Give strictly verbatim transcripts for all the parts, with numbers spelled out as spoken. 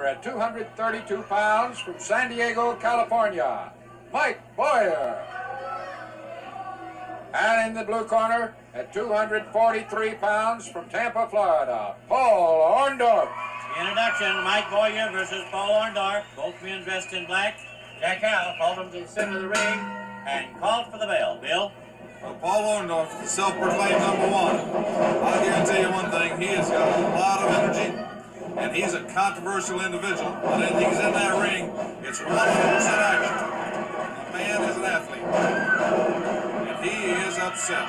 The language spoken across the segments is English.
corner at two hundred thirty-two pounds from San Diego, California, Mike Boyer. And in the blue corner at two hundred forty-three pounds from Tampa, Florida, Paul Orndorff. Introduction, Mike Boyer versus Paul Orndorff. Both men dressed in black. Jack Howell called him to the center of the ring and called for the bell. Bill? Well, Paul Orndorff, the self-proclaimed number one. I'll guarantee you one thing, he has got a lot of energy, and he's a controversial individual. But when he's in that ring, it's one hundred percent action. The man is an athlete, and he is upset.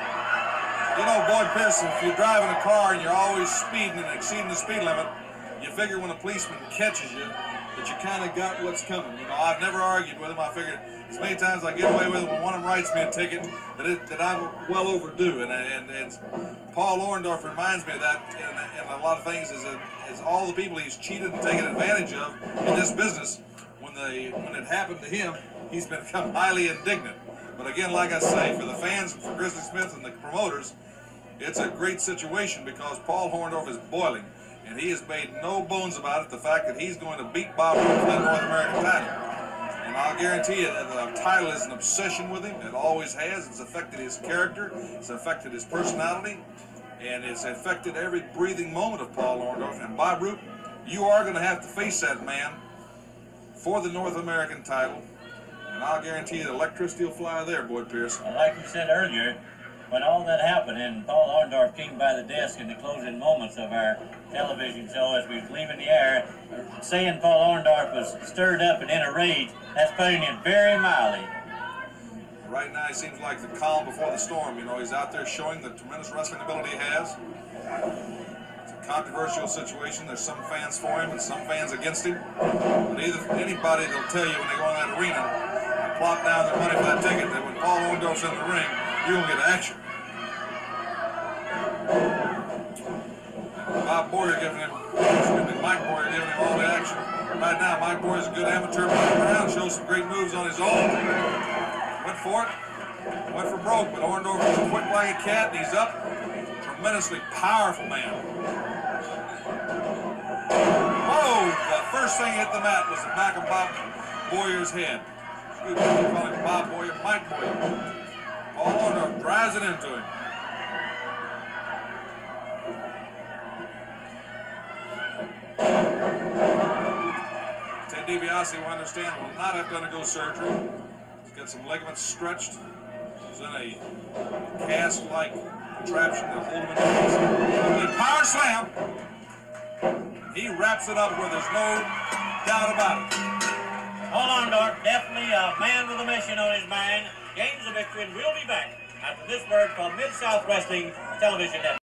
You know, Boyd Pearson, if you're driving a car and you're always speeding and exceeding the speed limit, you figure when a policeman catches you that you kind of got what's coming. You know, I've never argued with him. I figured as many times I get away with it when one of them writes me a ticket that, it, that I'm well overdue. And, and, and Paul Orndorff reminds me of that in, in a lot of things, is, that, is all the people he's cheated and taken advantage of in this business. When, they, when it happened to him, he's become highly indignant. But again, like I say, for the fans, for Grizzly Smith and the promoters, it's a great situation because Paul Orndorff is boiling. And he has made no bones about it, the fact that he's going to beat Bob Roop for that North American title. And I'll guarantee you that the title is an obsession with him. It always has. It's affected his character. It's affected his personality. And it's affected every breathing moment of Paul Orndorff. And Bob Roop, you are going to have to face that man for the North American title. And I'll guarantee you that electricity will fly there, Boyd Pierce. Well, like we said earlier, when all that happened and Paul Orndorff came by the desk in the closing moments of our television show as we was leaving the air, saying Paul Orndorff was stirred up and in a rage, that's putting it very mildly. Right now he seems like the calm before the storm. You know, he's out there showing the tremendous wrestling ability he has. It's a controversial situation. There's some fans for him and some fans against him. But either anybody that'll tell you when they go in that arena and plop down their money for that ticket that when Paul Orndorff's in the ring, you're going to get action. Bob Boyer giving him, excuse me, Mike Boyer giving him all the action. Right now, Mike Boyer's a good amateur, running around, shows some great moves on his own. Went for it, went for broke, but Orndorff is quick like a cat, and he's up. Tremendously powerful man. Oh, the first thing hit the mat was the back of Bob Boyer's head. Excuse me, I'm calling him Bob Boyer, Mike Boyer. Paul Orndorff drives it into him. Ted DiBiase, we understand, will not have to undergo surgery. He's got some ligaments stretched. He's in a cast-like contraption to hold him in place. The power slam. He wraps it up where there's no doubt about it. Paul Orndorff, definitely a man with a mission on his mind, gains the victory, and we'll be back after this word from Mid-South Wrestling Television Network.